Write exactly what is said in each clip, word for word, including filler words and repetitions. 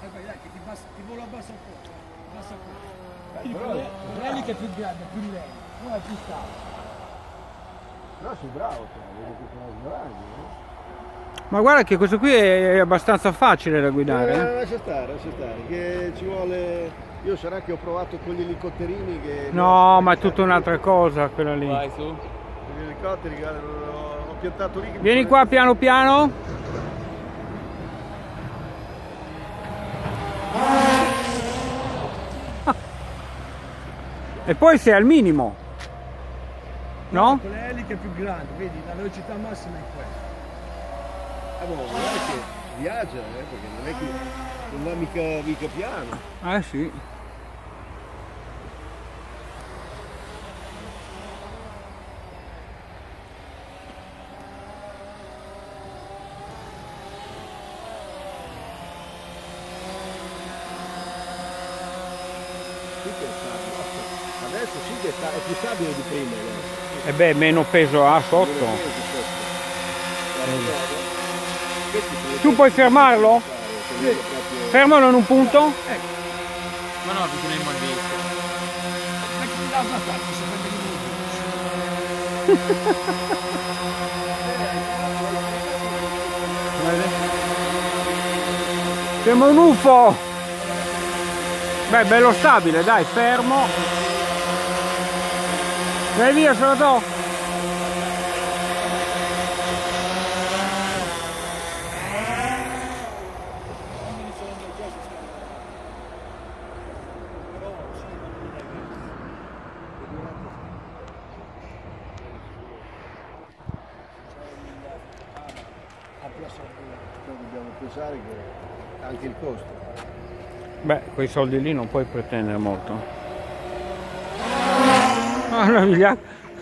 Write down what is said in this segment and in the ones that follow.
vai, dai, che ti, basta, ti volo abbassa un po'. Abbassa un po'. Vedi, quello è lì che è più grande, più lento, non è più scalo. No, sei bravo, cioè, vedi che sono sbraghi, no? Ma guarda che questo qui è abbastanza facile da guidare. Eh, lascia stare, lascia stare, che ci vuole... Io sarà che ho provato con gli elicotterini che... No, ma è tutta un'altra cosa quella lì. Vai su. Con gli elicotteri che ho piantato lì... Che Vieni qua piano piano. E poi sei al minimo. No? Con le eliche più grandi, vedi, la velocità massima è questa. Ah, boh, non è che viaggia, eh, perché non è che non va mica, mica piano. Eh sì. Sì che è stabile. Adesso sì che è, è più stabile di prima. E beh, meno peso ha sotto. Tu puoi fermarlo? Sì. Fermalo in un punto? Ecco, Ma no, vicino ai malvisi. mettiti da una parte, se prende minuti. Sembra un U F O! Beh, bello stabile, dai, fermo. Vai via, se lo do. Dobbiamo pensare che anche il costo. Beh, quei soldi lì non puoi pretendere molto. Ah, una migliaia.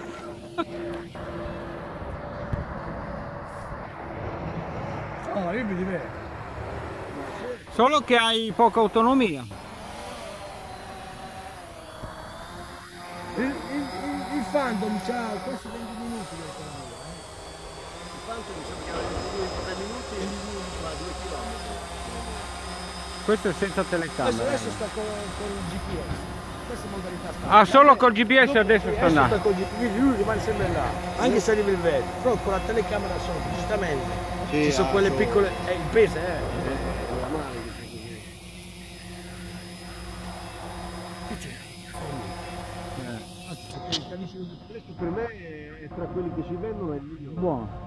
Oh, io mi diverto. Solo che hai poca autonomia. Il, il, il, il fandom c'ha questi venti minuti di autonomia. Il fanto mi sembra che aveva due tre minuti e fa due chilometri. Questo è senza Adesso, telecamera. adesso sta con, con il G P S. Questa modalità sta. Ah, solo col G P S adesso sta Adesso andando. sta con il G P S, lui rimane sempre là, anche se arriva il vento, però con la telecamera sopra, giustamente. Sì, Ci sono ah, quelle sì. piccole. Eh, il peso, eh. È normale che sia così. Che c'è? Questo per me è tra quelli che si vendono è il migliore. Buono.